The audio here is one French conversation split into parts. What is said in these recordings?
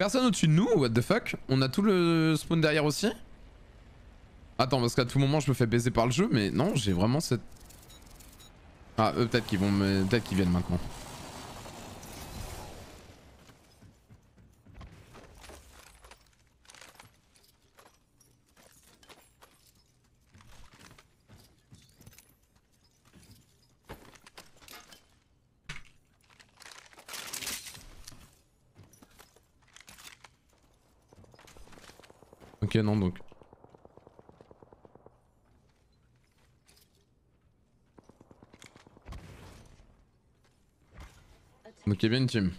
Personne au-dessus de nous, what the fuck? On a tout le spawn derrière aussi? Attends, parce qu'à tout moment je me fais baiser par le jeu, mais non, j'ai vraiment cette... Ah, eux peut-être qu'ils vont me... Peut-être qu'ils viennent maintenant. Ok, non, donc... Donc il y a bien une team.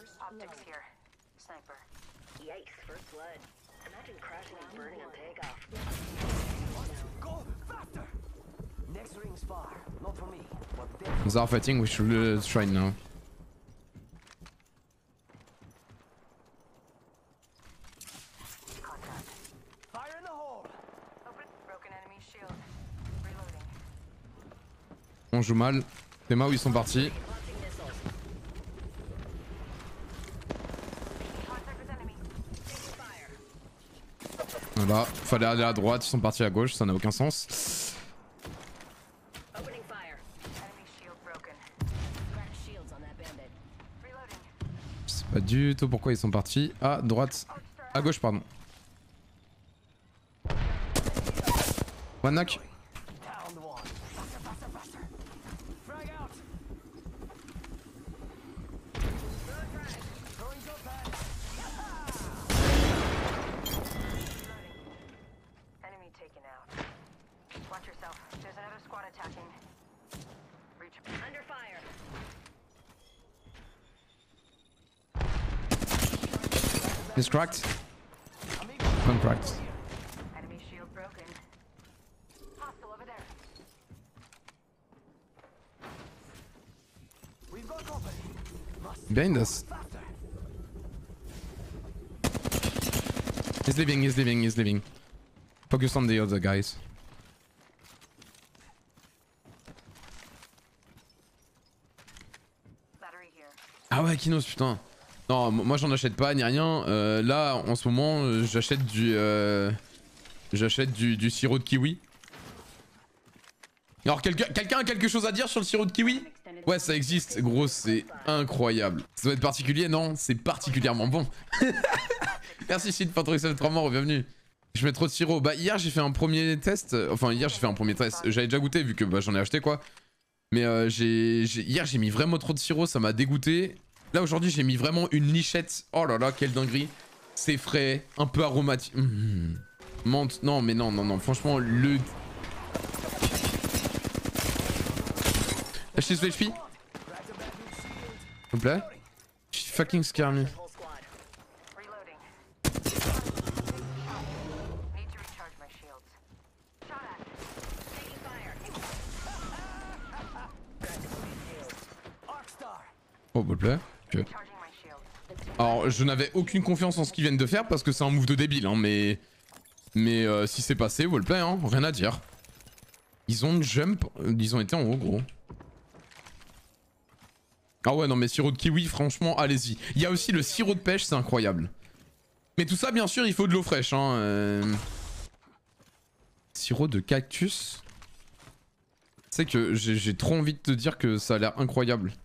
They are fighting, we should try now. On joue mal. Théma où ils sont partis. Voilà, fallait aller à droite, ils sont partis à gauche, ça n'a aucun sens. Je sais pas du tout pourquoi ils sont partis. À droite. À gauche, pardon. One knock. He's cracked. One cracked. Enemy shield broken. Hostile over there. We've got company. Behind us. He's leaving, he's leaving, he's leaving. Focus on the other guys. Ah ouais, Kinos, putain. Non, moi j'en achète pas ni rien. Là, en ce moment, j'achète du sirop de kiwi. Alors, quelqu'un a quelque chose à dire sur le sirop de kiwi? Ouais, ça existe, gros, c'est incroyable. Ça doit être particulier, non? C'est particulièrement bon. Merci Sid, Patrick, 3 morts, bienvenue. Je mets trop de sirop. Bah, hier j'ai fait un premier test. Enfin, hier j'ai fait un premier test. J'avais déjà goûté vu que bah, j'en ai acheté quoi. Mais hier j'ai mis vraiment trop de sirop, ça m'a dégoûté. Là aujourd'hui j'ai mis vraiment une lichette. Oh là là, quelle dinguerie. C'est frais, un peu aromatique. Menthe, non mais non, non, non, franchement le... Achetez ce HP. S'il vous plaît. She fucking scare me. Oh, s'il vous plaît. Okay. Alors, je n'avais aucune confiance en ce qu'ils viennent de faire parce que c'est un move de débile, hein, mais si c'est passé, s'il vous plaît, hein, rien à dire. Ils ont jump, ils ont été en haut, gros. Ah ouais, non, mais sirop de kiwi, franchement, allez-y. Il y a aussi le sirop de pêche, c'est incroyable. Mais tout ça, bien sûr, il faut de l'eau fraîche, hein. Sirop de cactus. C'est que j'ai trop envie de te dire que ça a l'air incroyable.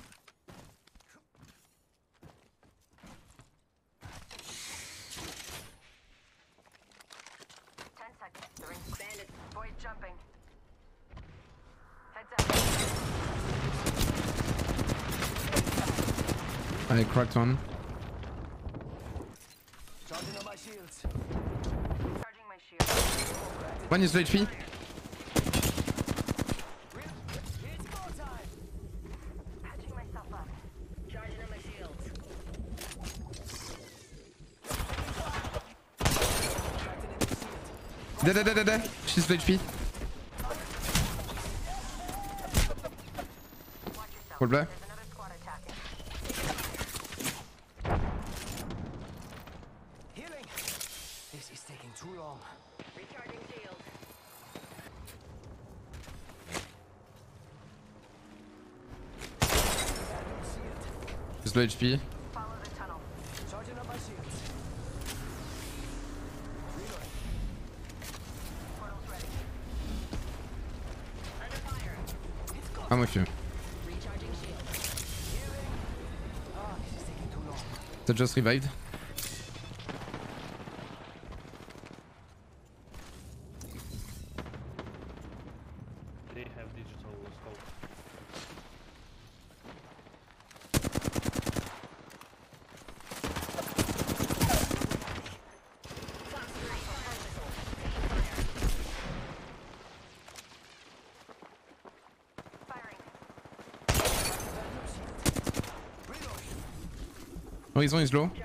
I cracked one. One is HP. Dead. She's HP. Full black. Just low HP. I'm with you. That just revived. They have digital scope. Horizon is low.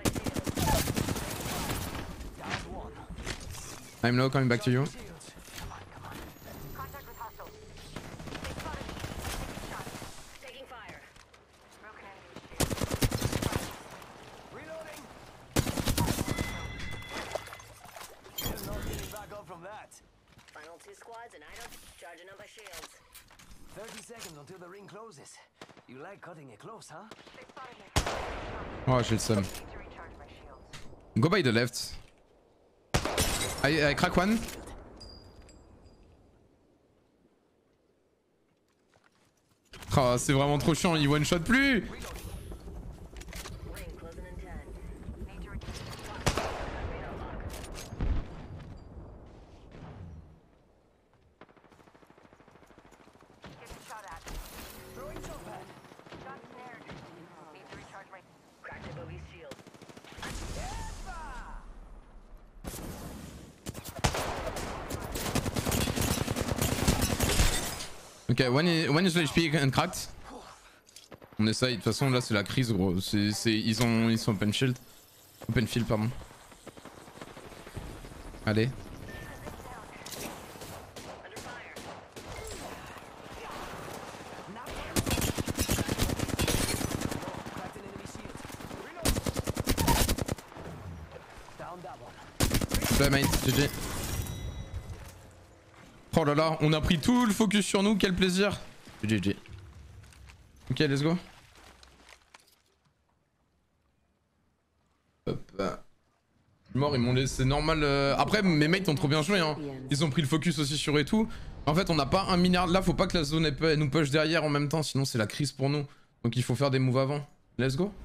I'm low, coming back to you. Contact with hostile. They spotted me. Taking shots. Taking fire. Broken enemy shield. Reloading. You're not getting back up from that. Final 2 squads and I don't charging up my shields. 30 seconds until the ring closes. You like cutting it close, huh? They spotted me. Oh, j'ai le seum. Need to recharge my shields. Go by the left. I crack one. Oh, c'est vraiment trop chiant, il one shot plus. Ring closing in 10. Need to recharge. Radar lock. Getting shot at. Throwing jump pad. Shot snared. Need to recharge my. Cracked a bogey's shield. Ok, one is HP and cracked. On essaye, de toute façon là c'est la crise gros. Ils sont open shield. Open field pardon. Allez. Under fire. Cracked an enemy shield. Reload. Down that one. Ouais mate, GG. Oh là là, on a pris tout le focus sur nous, quel plaisir. GG. Ok, let's go. Hop. Mort, ils m'ont laissé normal. Après, mes mates ont trop bien joué. Hein. Ils ont pris le focus aussi sur et tout. En fait, on n'a pas un milliard. Là, faut pas que la zone elle nous push derrière en même temps, sinon c'est la crise pour nous. Donc il faut faire des moves avant. Let's go.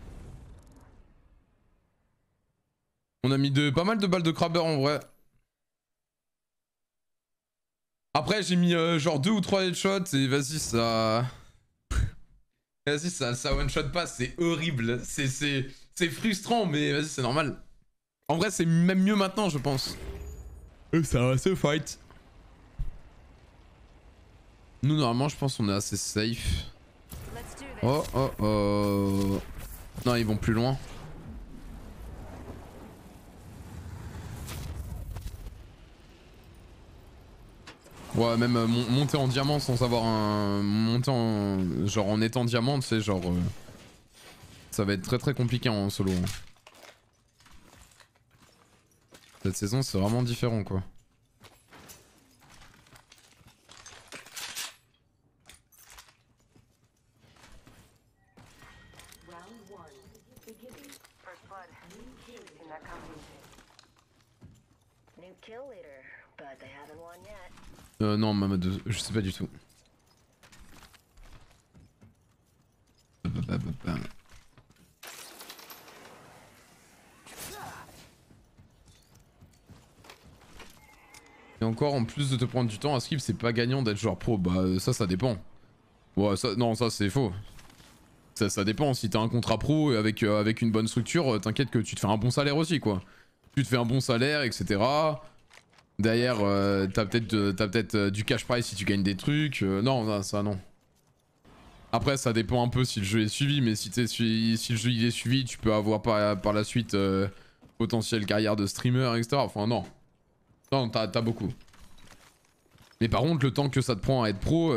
On a mis pas mal de balles de crabber en vrai. Après, j'ai mis genre 2 ou 3 headshots et vas-y, ça. Vas-y, ça one shot pas, c'est horrible. C'est frustrant, mais vas-y, c'est normal. En vrai, c'est même mieux maintenant, je pense. Ça va se fight. Nous, normalement, je pense qu'on est assez safe. Oh, oh, oh. Non, ils vont plus loin. Ouais, même monter en diamant sans avoir un... Monter en... Genre en étant diamant, tu sais, genre... Ça va être très très compliqué en solo. Hein. Cette saison, c'est vraiment différent, quoi. First blood. In that company. New kill leader, but they haven't won yet. Non, Mamadou, je sais pas du tout. Et encore, en plus de te prendre du temps à skip, c'est pas gagnant d'être joueur pro. Bah ça dépend. Ouais, ça, non, ça c'est faux. Ça dépend. Si t'as un contrat pro avec une bonne structure, t'inquiète que tu te fais un bon salaire aussi, quoi. Tu te fais un bon salaire, etc. Derrière, t'as peut-être du cash prize si tu gagnes des trucs. Non, ça non. Après, ça dépend un peu si le jeu est suivi, mais si le jeu il est suivi, tu peux avoir par la suite potentielle carrière de streamer, etc. Enfin, non. Non, t'as beaucoup. Mais par contre, le temps que ça te prend à être pro,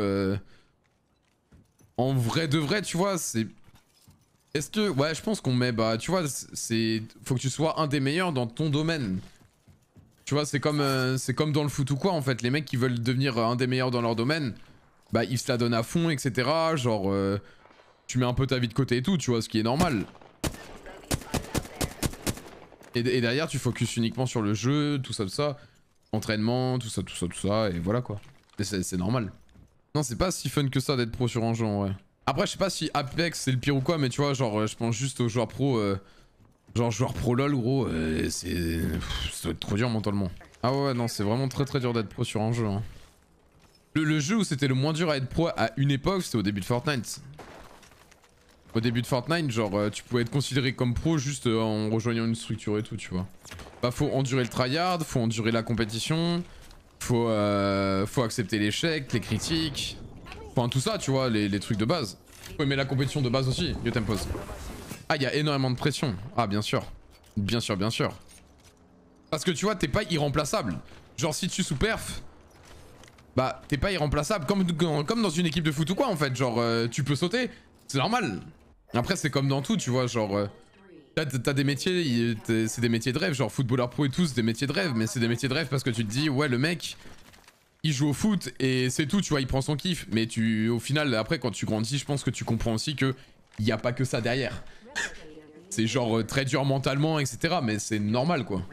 en vrai de vrai, tu vois, c'est... Est-ce que... Ouais, je pense qu'on met... Bah, tu vois, c'est... Faut que tu sois un des meilleurs dans ton domaine. Tu vois, c'est comme dans le foot ou quoi, en fait. Les mecs qui veulent devenir un des meilleurs dans leur domaine, bah, ils se la donnent à fond, etc. Genre, tu mets un peu ta vie de côté et tout, tu vois, ce qui est normal. Et derrière, tu focuses uniquement sur le jeu, tout ça. Entraînement, tout ça, et voilà, quoi. C'est normal. Non, c'est pas si fun que ça d'être pro sur un jeu en vrai. Après, je sais pas si Apex c'est le pire ou quoi, mais tu vois, genre, je pense juste aux joueurs pro. Genre, joueur pro LoL, gros, ça doit être trop dur mentalement. Ah ouais, non, c'est vraiment très dur d'être pro sur un jeu. Hein. Le jeu où c'était le moins dur à être pro à une époque, c'était au début de Fortnite. Au début de Fortnite, genre, tu pouvais être considéré comme pro juste en rejoignant une structure et tout, tu vois. Bah, faut endurer le tryhard, faut endurer la compétition, faut accepter l'échec, les critiques. Enfin, tout ça, tu vois, les trucs de base. Faut aimer la compétition de base aussi, yo tempos. Ah, il y a énormément de pression. Ah, bien sûr. Bien sûr, bien sûr. Parce que tu vois, t'es pas irremplaçable. Genre, si tu sous-perf, bah, t'es pas irremplaçable. Comme dans une équipe de foot ou quoi, en fait. Genre, tu peux sauter. C'est normal. Après, c'est comme dans tout, tu vois. Genre, t'as des métiers, c'est des métiers de rêve. Genre, footballeur pro et tout, c'est des métiers de rêve. Mais c'est des métiers de rêve parce que tu te dis, ouais, le mec, il joue au foot et c'est tout, tu vois, il prend son kiff. Mais au final, après, quand tu grandis, je pense que tu comprends aussi que il y a pas que ça derrière. C'est genre très dur mentalement, etc. Mais c'est normal, quoi.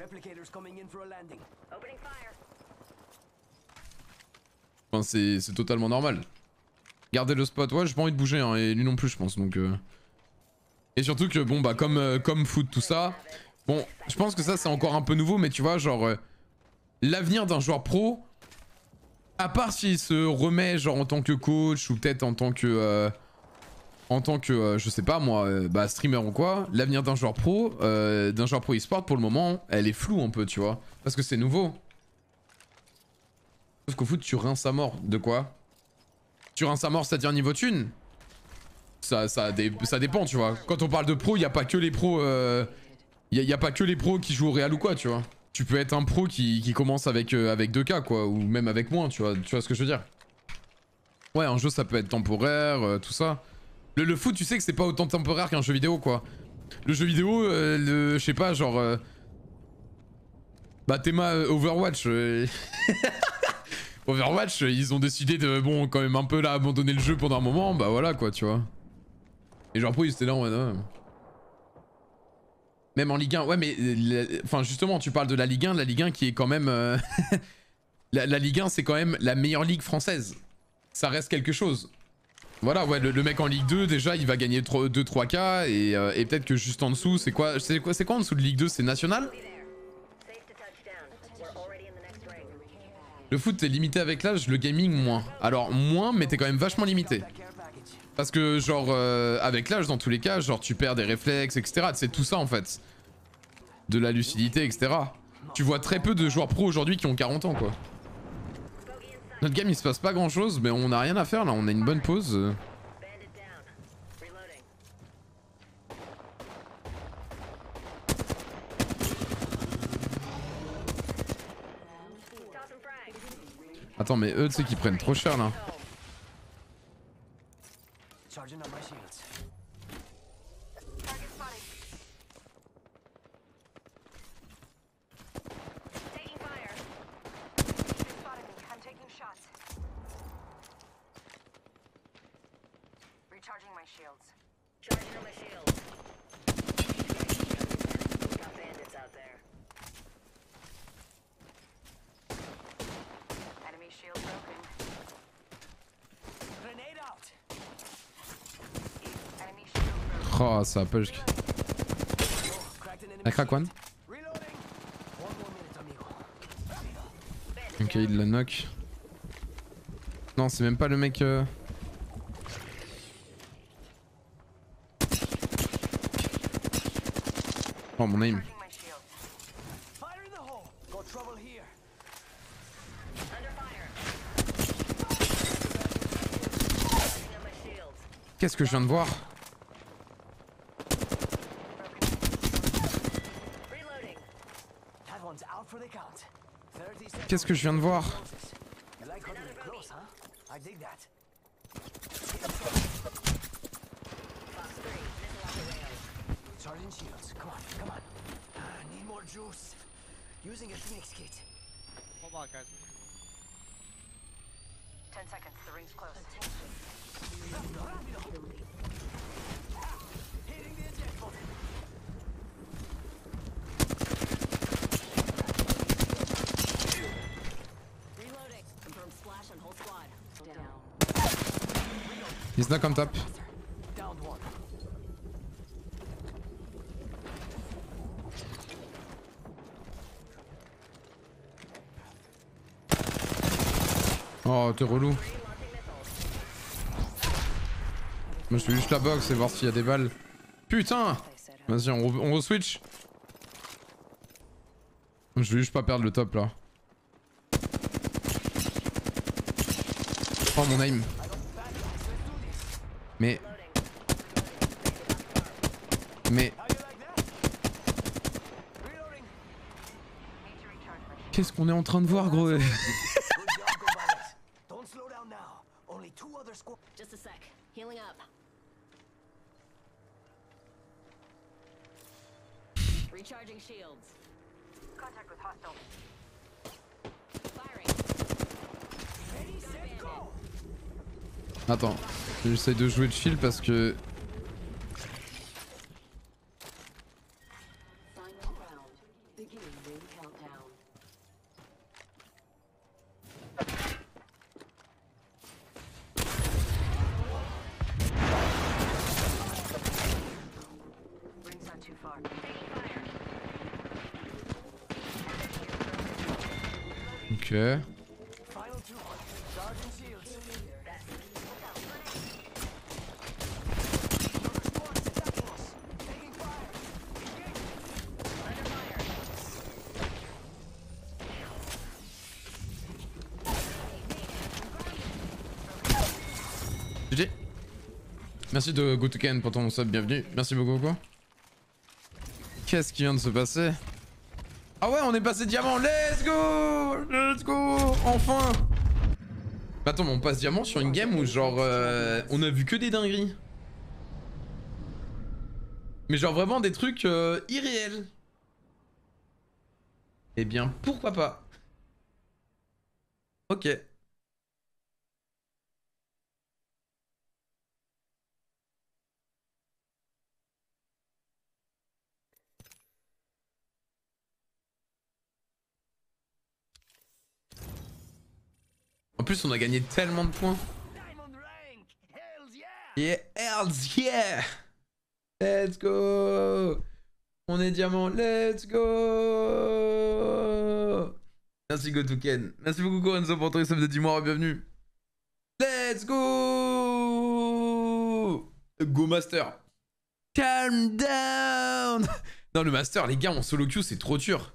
Enfin, c'est totalement normal. Gardez le spot. Ouais, j'ai pas envie de bouger, hein, et lui non plus, je pense. Donc, Et surtout que, bon, bah, comme foot, tout ça. Bon, je pense que ça, c'est encore un peu nouveau, mais tu vois, genre, l'avenir d'un joueur pro, à part s'il se remet, genre, en tant que coach ou peut-être en tant que. Je sais pas moi, bah streamer ou quoi, l'avenir d'un joueur pro e-sport pour le moment, elle est floue un peu, tu vois. Parce que c'est nouveau. Sauf qu'au foot, tu rinces à mort. De quoi? Tu rinces à mort, c'est-à-dire niveau thune? Ça dépend, tu vois. Quand on parle de pro, il n'y a pas que les pros... y a pas que les pros qui jouent au Real ou quoi, tu vois. Tu peux être un pro qui commence avec 2K, quoi. Ou même avec moins, tu vois ce que je veux dire. Ouais, un jeu, ça peut être temporaire, tout ça. Le foot, tu sais que c'est pas autant temporaire qu'un jeu vidéo, quoi. Le jeu vidéo, je sais pas, genre... Bah, Théma Overwatch... Overwatch, ils ont décidé de, bon, quand même un peu là, abandonner le jeu pendant un moment, bah voilà, quoi, tu vois. Et genre, après, ils étaient là, ouais, non. Même en Ligue 1, ouais, mais... Enfin, justement, tu parles de la Ligue 1 qui est quand même... la Ligue 1, c'est quand même la meilleure ligue française. Ça reste quelque chose. Voilà, ouais, le mec en Ligue 2, déjà, il va gagner 2-3K, et peut-être que juste en dessous, c'est quoi en dessous de Ligue 2? C'est national? Le foot, t'es limité avec l'âge, le gaming, moins. Alors, moins, mais t'es quand même vachement limité. Parce que, genre, avec l'âge, dans tous les cas, genre, tu perds des réflexes, etc. C'est tout ça, en fait. De la lucidité, etc. Tu vois très peu de joueurs pro aujourd'hui qui ont 40 ans, quoi. Notre game il se passe pas grand chose, mais on a rien à faire là, on a une bonne pause. Attends, mais eux tu sais qu'ils prennent trop cher là. Recharging my shields. Charging on my shields. Got bandits out there. Enemy shield broken. Grenade out. Enemy shield broken. Oh, ça push. I crack one. Reloading. One more minute, amigo. Ok, il le knock. Non, c'est même pas le mec... Oh, mon aim. Fire in the hole. Got trouble here. Under fire. On my shields. Qu'est-ce que je viens de voir? Reloading. That one's out for the count. 30 seconds. Qu'est-ce que je viens de voir? You like cutting it close, huh? I dig that. Fox 3, missile off the rails. Charging shields. Come on, come on. Need more juice. Using a Phoenix kit. Hold on, guys. 10 seconds, the ring's close. Hitting the eject button. Reloading. Confirm splash on whole squad. Down. He's knock on top. Downed one. Oh, t'es relou. Moi je fais juste la box et voir s'il y a des balles. Putain! Vas-y, on re-switch. Je vais juste pas perdre le top là. Oh mon aim. Mais... Qu'est-ce qu'on est en train de voir, gros? Good job, Gomez. Don't slow down now. Only 2 other squads. Just a sec. Healing up. Recharging shields. Contact with hostile. Firing. Ready, set, go. Attends, j'essaie de jouer de chill parce que... Final round. Beginning ring countdown. Ring's not too far. Ok. Final 200. Charging shields. Squads attacking us. Taking fire. GG. Merci de GoToken pour ton sub, bienvenue. Merci beaucoup, quoi. Qu'est-ce qui vient de se passer? Ah ouais, on est passé diamant, let's go! Let's go! Enfin! Attends, mais on passe diamant sur une game où genre on a vu que des dingueries. Mais genre vraiment des trucs irréels. Eh bien, pourquoi pas? Ok. En plus, on a gagné tellement de points. Diamond rank. Hells yeah. Yeah, hells yeah! Let's go! On est diamant, let's go! Merci GoToken. Merci beaucoup Corenzo pour ton sub de 10 mois, bienvenue. Let's go! Go Master. Calm down! Non, le Master, les gars, en solo queue, c'est trop dur.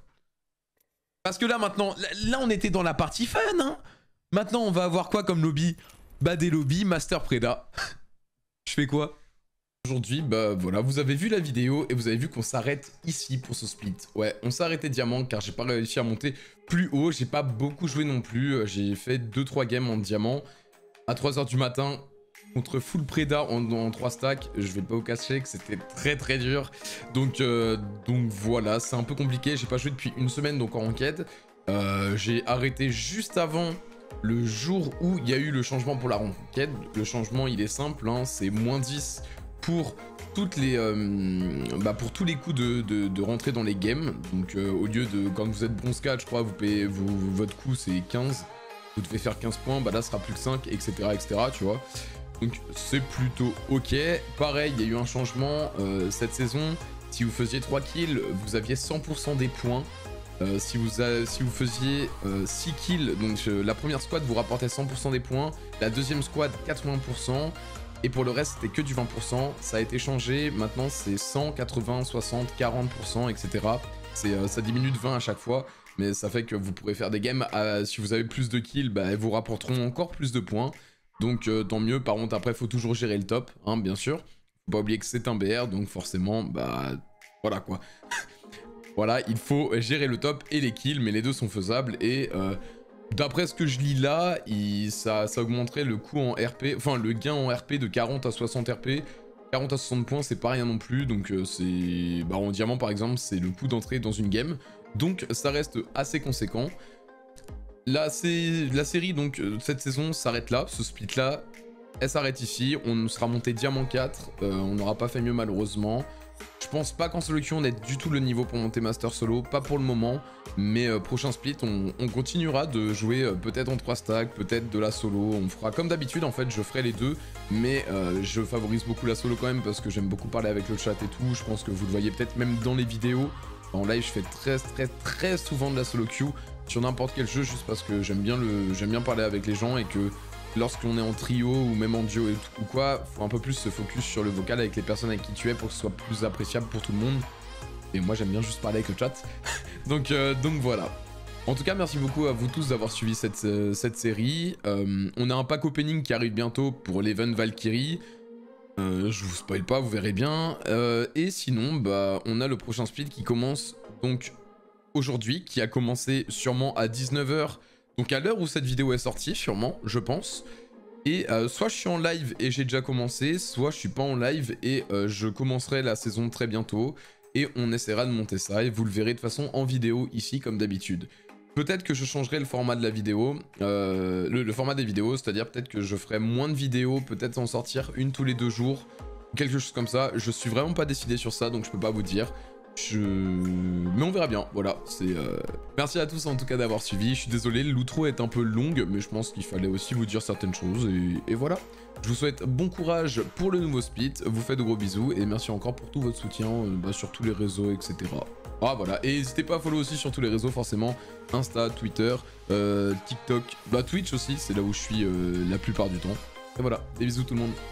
Parce que là, maintenant, là, on était dans la partie fun, hein. Maintenant, on va avoir quoi comme lobby? Bah, des lobbies Master Preda. Je fais quoi? Aujourd'hui, bah voilà, vous avez vu la vidéo et vous avez vu qu'on s'arrête ici pour ce split. Ouais, on s'est arrêté diamant car j'ai pas réussi à monter plus haut. J'ai pas beaucoup joué non plus. J'ai fait 2-3 games en diamant à 3 h du matin contre full Preda en 3 stacks. Je vais pas vous cacher que c'était très dur. Donc voilà, c'est un peu compliqué. J'ai pas joué depuis une semaine donc en ranked. J'ai arrêté juste avant le jour où il y a eu le changement pour la ranked. Le changement il est simple, hein, c'est -10 pour toutes les pour tous les coups de rentrer dans les games. Donc au lieu de quand vous êtes bronze 4 je crois vous payez votre coût c'est 15, vous devez faire 15 points, bah là ce sera plus que 5 etc tu vois. Donc c'est plutôt ok. Pareil il y a eu un changement cette saison, si vous faisiez 3 kills vous aviez 100% des points. Si vous faisiez 6 kills, donc la première squad vous rapportait 100% des points, la deuxième squad 80%, et pour le reste c'était que du 20%, ça a été changé, maintenant c'est 100, 80, 60, 40%, etc. Ça diminue de 20 à chaque fois, mais ça fait que vous pourrez faire des games, si vous avez plus de kills, bah, elles vous rapporteront encore plus de points, donc tant mieux. Par contre après il faut toujours gérer le top, hein, bien sûr, faut pas oublier que c'est un BR, donc forcément, bah voilà quoi. Voilà, il faut gérer le top et les kills, mais les deux sont faisables. Et d'après ce que je lis là, ça augmenterait le coût en RP, enfin le gain en RP de 40 à 60 RP. 40 à 60 points, c'est pas rien non plus. Donc c'est... Bah, en diamant par exemple, c'est le coût d'entrée dans une game. Donc ça reste assez conséquent. La série, donc cette saison, s'arrête là. Ce split là, elle s'arrête ici. On sera monté diamant 4. On n'aura pas fait mieux malheureusement. Je pense pas qu'en solo queue on ait du tout le niveau pour monter master solo, pas pour le moment, mais prochain split on continuera de jouer peut-être en 3 stacks, peut-être de la solo, on fera comme d'habitude en fait, je ferai les deux, mais je favorise beaucoup la solo quand même parce que j'aime beaucoup parler avec le chat et tout, je pense que vous le voyez peut-être même dans les vidéos, en live je fais très souvent de la solo queue sur n'importe quel jeu juste parce que j'aime bien parler avec les gens et que lorsqu'on est en trio ou même en duo ou quoi, faut un peu plus se focus sur le vocal avec les personnes avec qui tu es pour que ce soit plus appréciable pour tout le monde. Et moi j'aime bien juste parler avec le chat. donc voilà. En tout cas, merci beaucoup à vous tous d'avoir suivi cette série. On a un pack opening qui arrive bientôt pour l'event Valkyrie. Je vous spoil pas, vous verrez bien. Et sinon, bah, on a le prochain split qui commence donc aujourd'hui, qui a commencé sûrement à 19 h. Donc à l'heure où cette vidéo est sortie, sûrement, je pense. Et soit je suis en live et j'ai déjà commencé, soit je suis pas en live et je commencerai la saison très bientôt. Et on essaiera de monter ça et vous le verrez de façon en vidéo ici comme d'habitude. Peut-être que je changerai le format de la vidéo, le format des vidéos, c'est-à-dire peut-être que je ferai moins de vidéos, peut-être en sortir une tous les 2 jours, quelque chose comme ça. Je suis vraiment pas décidé sur ça, donc je peux pas vous dire. Mais on verra bien, voilà, c'est... Merci à tous en tout cas d'avoir suivi, je suis désolé, l'outro est un peu longue, mais je pense qu'il fallait aussi vous dire certaines choses, et voilà. Je vous souhaite bon courage pour le nouveau split, vous faites de gros bisous, et merci encore pour tout votre soutien sur tous les réseaux, etc. Ah voilà, et n'hésitez pas à follow aussi sur tous les réseaux, forcément, Insta, Twitter, TikTok, Twitch aussi, c'est là où je suis la plupart du temps. Et voilà, des bisous tout le monde.